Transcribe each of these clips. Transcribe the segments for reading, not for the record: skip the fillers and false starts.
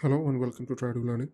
Hello and welcome to Try to Learning.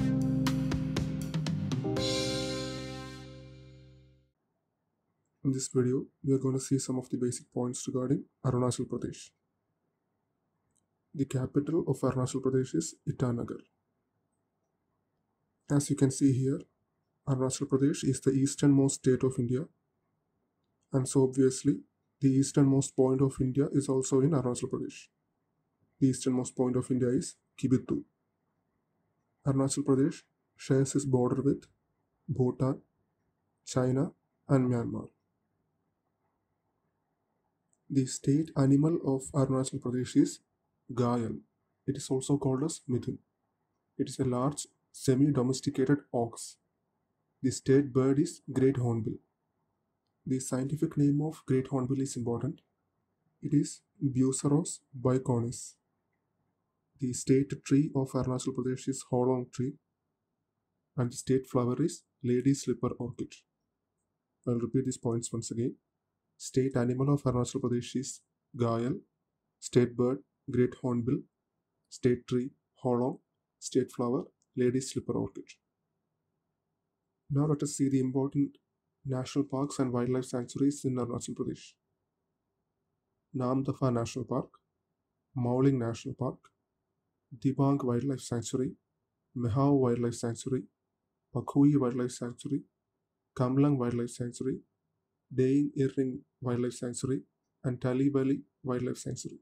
In this video, we are going to see some of the basic points regarding Arunachal Pradesh. The capital of Arunachal Pradesh is Itanagar. As you can see here, Arunachal Pradesh is the easternmost state of India, and so obviously, the easternmost point of India is also in Arunachal Pradesh. The easternmost point of India is Kibittu. Arunachal Pradesh shares its border with Bhutan, China, and Myanmar. The state animal of Arunachal Pradesh is Gayal. It is also called as Mithun. It is a large, semi-domesticated ox. The state bird is great hornbill. The scientific name of great hornbill is important. It is Buceros bicornis. The state tree of Arunachal Pradesh is Holong tree, and the state flower is lady slipper orchid. I'll repeat these points once again. State animal of Arunachal Pradesh is Gayal. State bird, great hornbill. State tree, Holong. State flower, lady slipper orchid. Now let us see the important national parks and wildlife sanctuaries in Arunachal Pradesh. Namdapha National Park, Mauling National Park, Dibang Wildlife Sanctuary, Mehao Wildlife Sanctuary, Pakhui Wildlife Sanctuary, Kamlang Wildlife Sanctuary, Deing Irring Wildlife Sanctuary, and Tali Valley Wildlife Sanctuary.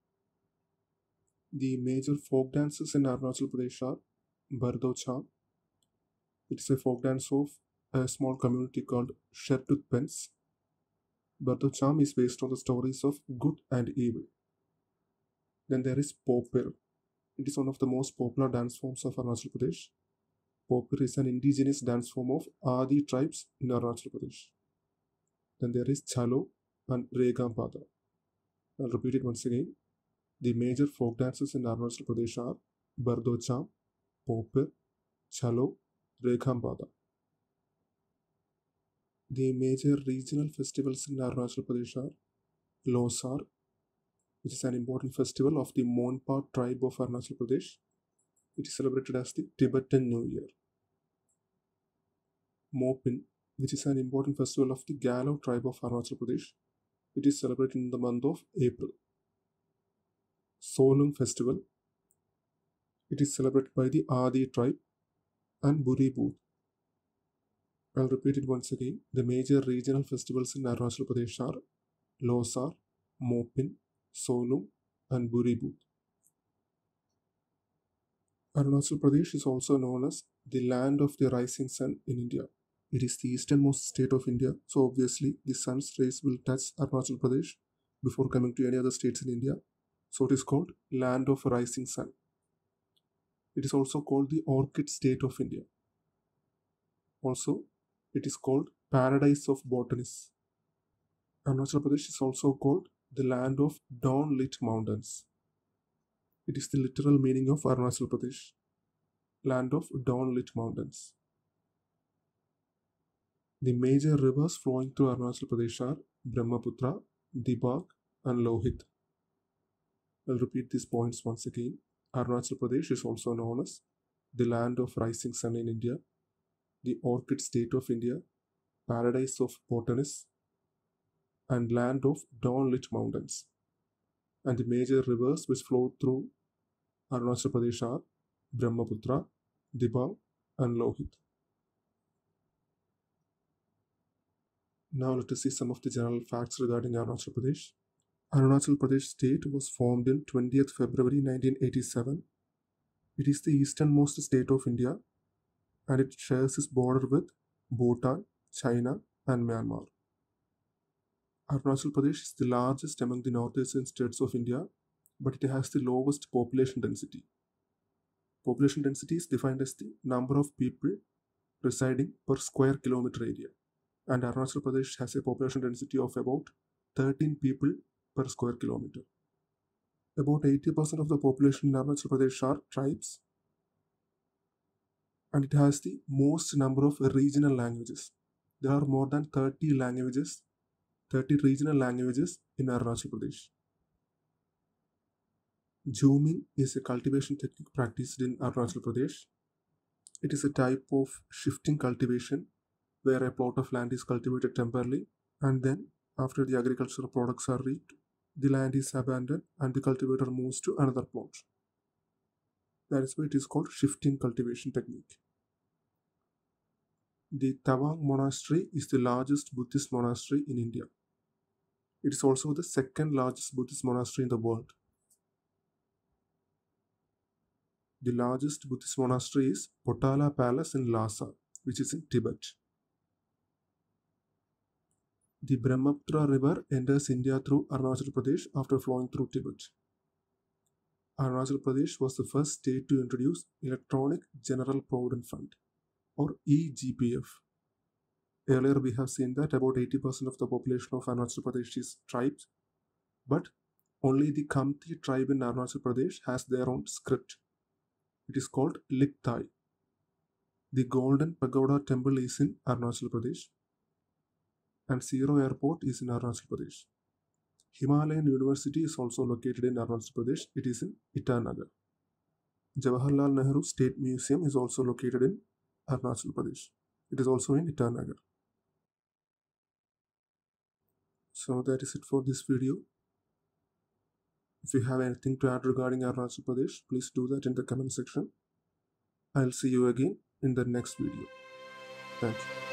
The major folk dances in Arunachal Pradesh are Bardo Cham. It is a folk dance of a small community called Shertut Pens. Bardo Cham is based on the stories of good and evil. Then there is Popir. It is one of the most popular dance forms of Arunachal Pradesh. Popir is an indigenous dance form of Adi tribes in Arunachal Pradesh. Then there is Chalo and Regampada. I'll repeat it once again. The major folk dances in Arunachal Pradesh are Bardo Cham, Popir, Chalo, Regampada. The major regional festivals in Arunachal Pradesh are Losar, which is an important festival of the Monpa tribe of Arunachal Pradesh. It is celebrated as the Tibetan New Year. Mopin, which is an important festival of the Galo tribe of Arunachal Pradesh. It is celebrated in the month of April. Solung Festival. It is celebrated by the Adi tribe. And Buri Booth. I'll repeat it once again. The major regional festivals in Arunachal Pradesh are Losar, Mopin, Solung, and Buri Booth. Arunachal Pradesh is also known as the land of the rising sun in India. It is the easternmost state of India, so obviously the sun's rays will touch Arunachal Pradesh before coming to any other states in India. So it is called land of rising sun. It is also called the orchid state of India. Also, it is called paradise of botanists. Arunachal Pradesh is also called the land of dawn-lit mountains. It is the literal meaning of Arunachal Pradesh, land of dawn-lit mountains. The major rivers flowing through Arunachal Pradesh are Brahmaputra, Dibang, and Lohit. I'll repeat these points once again. Arunachal Pradesh is also known as the land of rising sun in India, the orchid state of India, paradise of botanists, and land of dawn-lit mountains. And the major rivers which flow through Arunachal Pradesh are Brahmaputra, Dibang, and Lohit. Now let us see some of the general facts regarding Arunachal Pradesh. Arunachal Pradesh state was formed in 20th February 1987. It is the easternmost state of India and it shares its border with Bhutan, China, and Myanmar. Arunachal Pradesh is the largest among the northeastern states of India, but it has the lowest population density. Population density is defined as the number of people residing per square kilometer area. And Arunachal Pradesh has a population density of about 13 people per square kilometer. About 80% of the population in Arunachal Pradesh are tribes, and it has the most number of regional languages. There are more than 30 regional languages in Arunachal Pradesh. Zooming is a cultivation technique practiced in Arunachal Pradesh. It is a type of shifting cultivation where a plot of land is cultivated temporarily, and then, after the agricultural products are reaped, the land is abandoned and the cultivator moves to another plot. That is why it is called shifting cultivation technique. The Tawang Monastery is the largest Buddhist monastery in India. It is also the second largest Buddhist monastery in the world. The largest Buddhist monastery is Potala Palace in Lhasa, which is in Tibet. The Brahmaputra River enters India through Arunachal Pradesh after flowing through Tibet. Arunachal Pradesh was the first state to introduce Electronic General Provident Fund, or EGPF. Earlier we have seen that about 80% of the population of Arunachal Pradesh is tribes, but only the Khamti tribe in Arunachal Pradesh has their own script. It is called Likthai. The Golden Pagoda Temple is in Arunachal Pradesh, and Zero Airport is in Arunachal Pradesh. Himalayan University is also located in Arunachal Pradesh. It is in Itanagar. Jawaharlal Nehru State Museum is also located in Arunachal Pradesh. It is also in Itanagar. So that is it for this video. If you have anything to add regarding Arunachal Pradesh, please do that in the comment section. I'll see you again in the next video. Thank you.